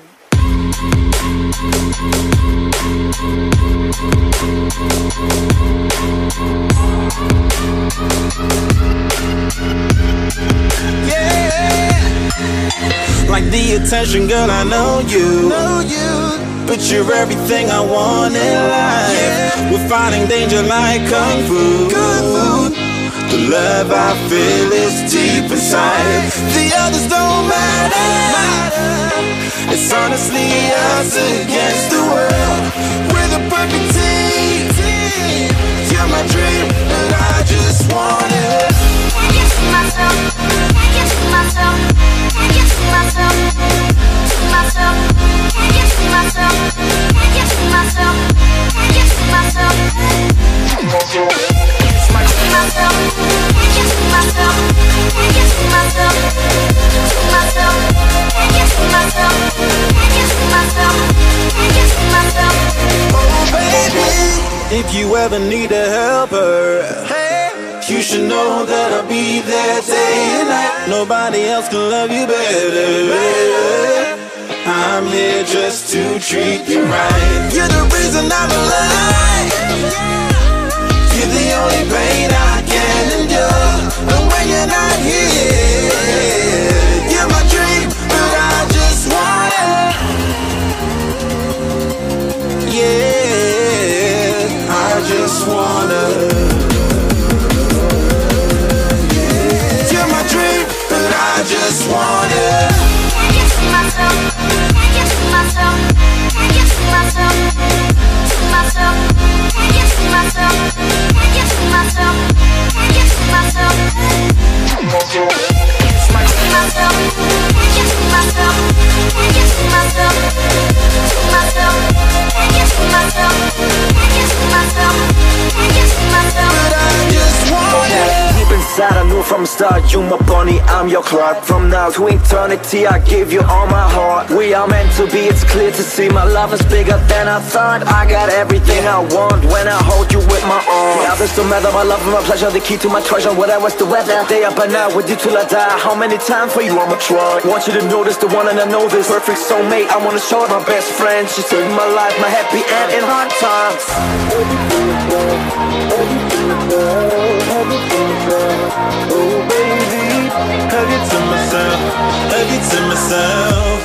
Yeah, like the attention, girl, I know you. But you're everything I want in life. We're fighting danger like kung fu. The love I feel is deep inside. The others don't matter. It's honestly us against the world. We're the perfect team. You're my dream, and I just want it. Can't get to myself. Can't get to myself. Can't get to myself. To myself. Can't get to myself. Can't get to myself. Can't get to myself. To myself. Can't get to myself. Can't get to myself. To myself. Can't get to myself. Can't get to myself. Can't get to myself. Oh baby, if you ever need a helper, you should know that I'll be there day and night. Nobody else can love you better. I'm here just to treat you right. You're the reason I'm alive. You're the only pain I can endure. And when you're not here, you're my dream, but I just want it. Yeah, I just wanna. You're my dream, but I just want it. Can't get to myself. Can't get to myself. Can't get to myself. To myself. Can't get to myself. Can't get to myself. Can't get to myself. To myself. Can't get to myself. Can't get to myself. To myself. Can't get to myself. Can't get to myself. Can't get to myself. But I just want it. Deep inside I knew from the start, you my bunny, I'm your Clark. From now to eternity I give you all my heart. We are meant to be, it's clear to see. My love is bigger than I thought. I got everything I want when I hold you with my arms. The others don't matter, my love and my pleasure, the key to my treasure. Whatever's the weather, day up and out with you till I die. How many times for you I'ma try? Want you to notice the one and I know this. Perfect soulmate, I wanna show it. My best friend, she saved my life, my happy end in hard times. Oh baby, hug it to myself, hug it to myself.